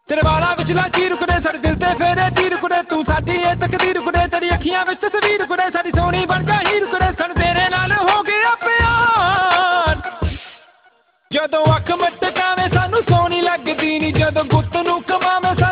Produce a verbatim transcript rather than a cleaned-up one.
तेरे वाला विचला चीर कुड़े साडे दिल ते फेरे तीर कुड़े तू साडी ए तकदीर कुड़े तेरी अखियां विच तस्वीर कुड़े साडी सोहनी बन जा हीर कुड़े सन तेरे नाल हो गया प्यार जदों अख मटकावे सानू सोहनी लगदी नी जदों गुत्त नू कमावे